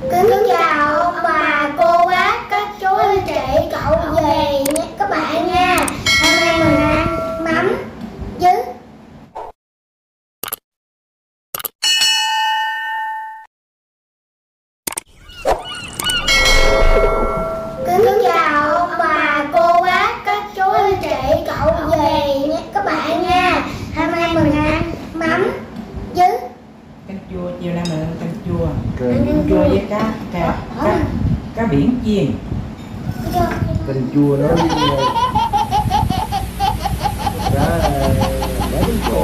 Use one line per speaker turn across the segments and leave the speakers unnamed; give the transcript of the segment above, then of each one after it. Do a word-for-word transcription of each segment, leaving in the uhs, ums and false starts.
Kính chào ông bà, cô bác, các chú, anh chị, cậu về nha, các bạn nha. Hôm nay mình ăn mắm với Kính chào ông bà, cô bác, các chú, anh chị, cậu về nha, các bạn nha. Hôm nay mình ăn mắm với
canh chua. Chiều nay mình ăn canh chua, canh chua với cá cá cá, cá biển chiên.
Canh chua nó cá cá trứng cua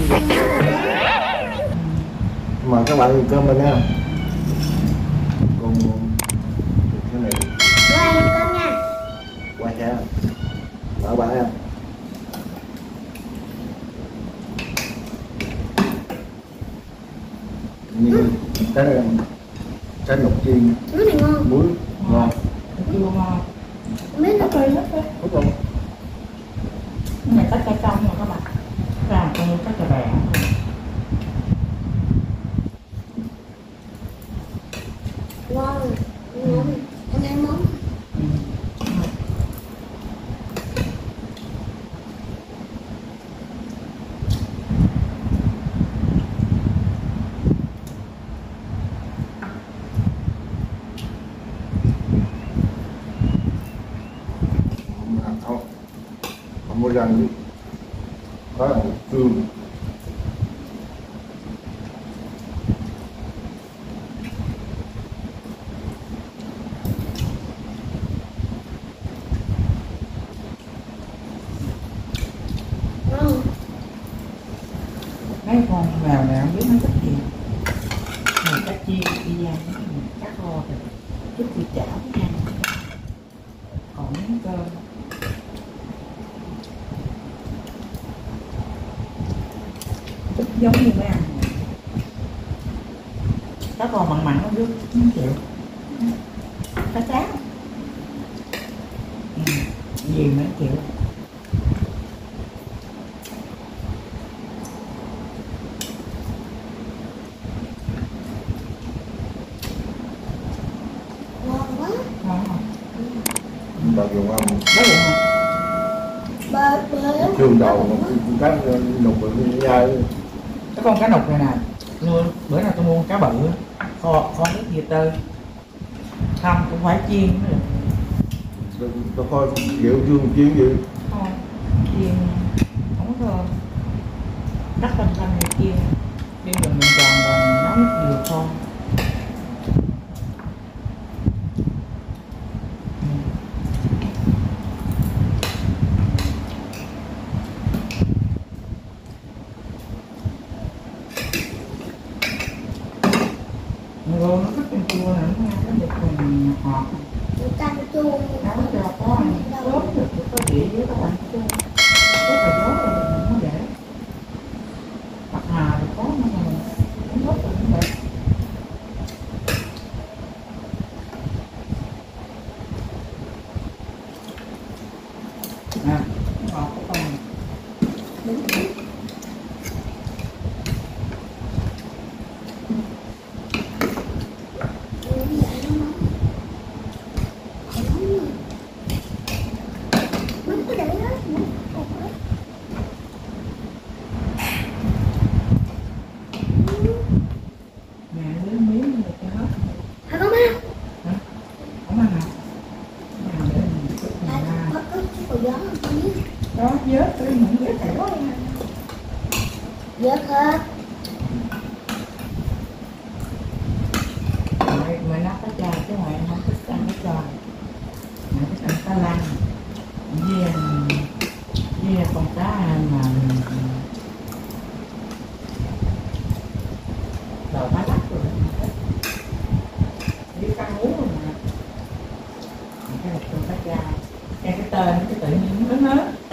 mà các bạn ăn cơm mình nha. Còn cái này
qua ăn cơm nha.
qua cha bảo bạn em như cái này trái lộc chiên
Món này ngon,
muối ngon,
Chua ngon.
mấy nó
Hết rồi, hết rồi.
đúng không?
Cái này tách ra trong rồi các bạn. Làm con tách ra bè.
ngon, ngon, ăn hai món.
Không không có răng có là cương
Ngon.
Mấy con mèo này không biết nó thích gì. Mình cá chiên đi ra, cá kho rồi chút thì chảo ăn. Còn miếng cơm. Chút giống như mấy ăn. Cá kho mặn mặn nó rất không chịu. Cá cháo. Ừ. Gì mà nó chịu.
Ngon quá.
Ngon không?
bà dùng không
Đó vậy hả?
Bơ bơ
trường đầu mà cá nục với nhai
Cái con cá nục này nè, nuôi bữa nào tôi mua cá bự kho kho nước dừa tơi, không cũng phải chiên nữa được.
tôi coi rượu dương chiên gì
Thôi chiên không có thơm, cắt canh canh này chiên đem đường mình tròn rồi nấu nước dừa kho. Rồi nó cắt canh chua này nó ăn cái được còn ngọt.
canh chua.
Nấu cho có sốt được có vị với các bạn chua. Rất là gió rồi mình không để. Bạc hà thì có mà mình cũng rất là cũng đẹp. Nè, ngọt của con này.
Đúng.
Mẹ lấy miếng này cho hết.
Hả con má?
Hả? Không ăn hả? Nào để mình chút mình ra.
Có có cái cầu gió không con biết?
Đó, vớt tới những vớt phải đó nha.
Vớt hết.
Mày, mày nấu cá trà chứ mày không thích ăn cá trà. Mày thích ăn cá lăng. Với, với con cá mà đầu má lắc rồi. Với cá hú rồi mà. Cái là con cá trà. Cái cái tên cái tự nhiên nó lớn hết.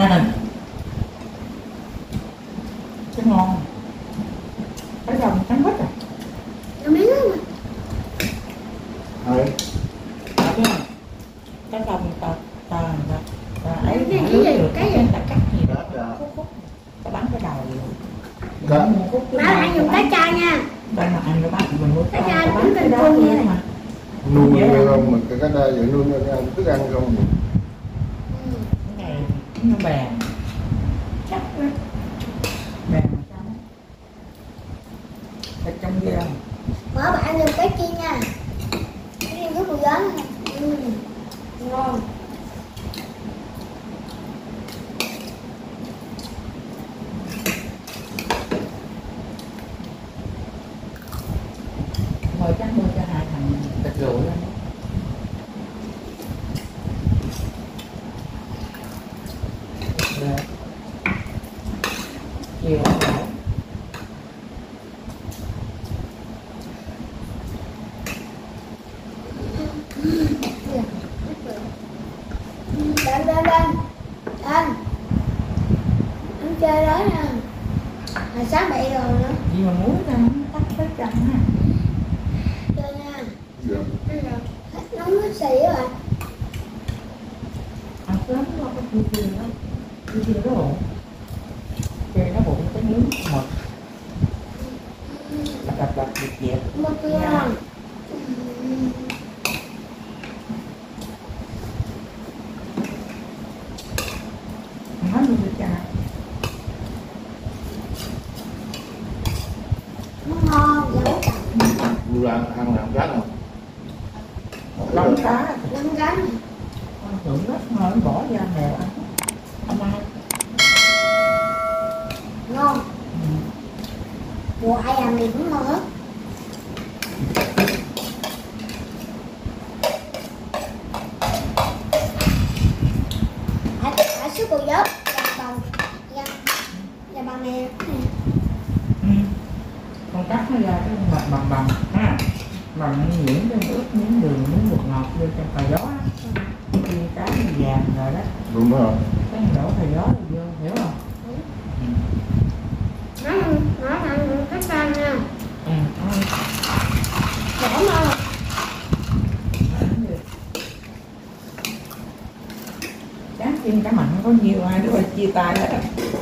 Cái ngon. Cái rồng trắng hết rồi.
Nó miếng lắm mà.
thôi
Cái rồng tờ tờ tờ ấy
Cái
mà
gì,
lướt
cái gì,
được
cái gì?
cái ta cắt gì đó
Cắt à.
khúc khúc ta bắn cái đầu
Cắt.
Má lại dùng cá cha nha.
bên mà ăn cái bắn mình mua
Cá
ta
cha
ta
nó
bắn
cũng
cái
cần
đó
chua
nữa
nha.
mà
nuôi ra không mà cái cái đa vậy nuôi ra ăn thức ăn không vậy?
Cái này nó bèn chắc lắm, bèn sao ở trong kia
Mở bạn được cái chi nha. Cái riêng với củ gió này. Ừ. Ngon.
thôi chắc mua cho hai thằng thịt rượu lên rồi chiều ăn
Lên lên lên. Lên. Anh chơi đó nè. Hồi sáng bị rồi nữa.
gì mà muốn ra nó tắt tới chân ha.
Chơi nha.
Dạ.
Hết nóng hết xì rồi.
Ăn sớm nó có chia chia đó, chia chia nó bụng, chơi nó bụng cái miếng một đập đập đập dẹp dẹp
Một ngon.
nói luôn được cha.
Nó ngon dấu chậm.
Mua ra ăn làm cá nào?
Lóng cá
Lăn gắn.
con thưởng rất ngon bỏ ra mèo ăn không ăn.
Ngon.
Ừ.
Mùa ai làm gì cũng ngon hết. Hãy hãy sức củ gió. Dạ bằng. Dạ. Dạ bằng này.
Ừ. Con cắt nó ra cái mặt bằng bằng ha, bằng miếng cái ướp miếng đường miếng bột ngọt vô trong cà gió á, khi cá nó vàng rồi đó
Đúng rồi.
cái đổ cà gió vô hiểu không? Ừ.
Nó nó ăn cái canh nha.
Ừ. Thôi.
Đổ ngon.
Cá chim cá mặn có nhiều ai đó chia tay đó.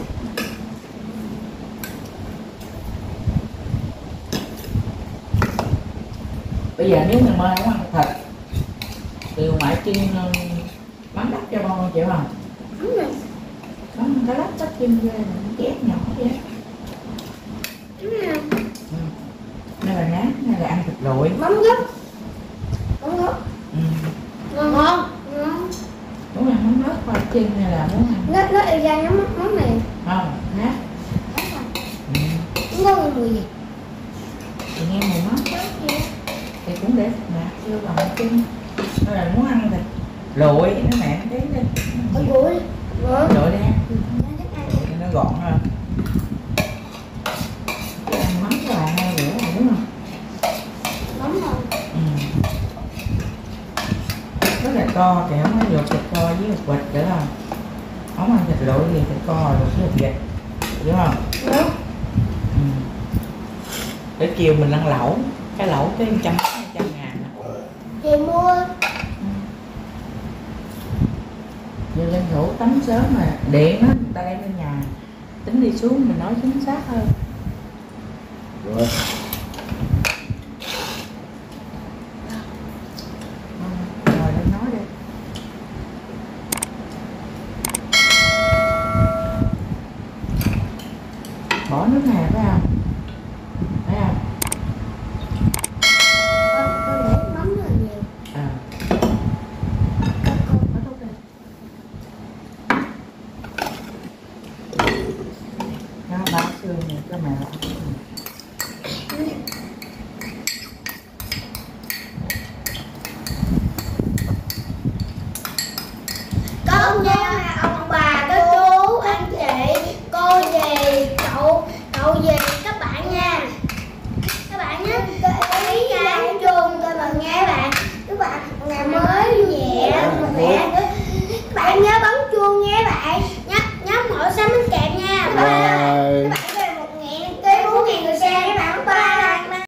Bây giờ nếu ngày mai không ăn thịt thì ngoại chiên mắm đắp cho con chịu không?
Đúng rồi.
Có cái lát tách chim dê chét nhỏ vậy.
Đúng rồi.
Ừ. Đây là nát, đây là ăn thịt lụi.
Mắm gốc. Mắm gốc.
Ừ.
Ngon ngon. Ngon.
Muốn ăn mắm nớt khoai chiên hay là muốn ăn
Nó nó y ra giống mắm này.
không? Nát.
Thấy không?
Ừ.
Không có cái mùi gì.
Thì nghe mùi mắm thì cũng để thịt nạc vô bằng chân. Hay là muốn ăn thịt lụi nó mẹ nó đến đi.
Ôi bụi. Ngon.
Lụi đi ăn.
Nó thích ăn.
Thì nó gọn hơn. Cái ăn mắm cho bạn hai bữa rồi đúng không?
Mắm ngon.
Ừ. Rất là to thì không có luộc thịt to với một vịt nữa không? Không ăn thịt lụi thì thịt to luộc với một vịt đúng không?
Đúng.
Ừ. Để chiều mình ăn lẩu, cái lẩu tới một trăm hai trăm ngàn nè.
Chị mua.
Giờ lên thủ tắm sớm mà điện á, người ta đem lên nhà tính đi xuống mình nói chính xác hơn.
Rồi.
Rồi lên nói đi. Bỏ nước hà phải không? Phải không?
Con con để mắm rất là nhiều.
À.
Con con.
Nó tốt đi. Nó bác xương này cho mẹ ăn.
Con dao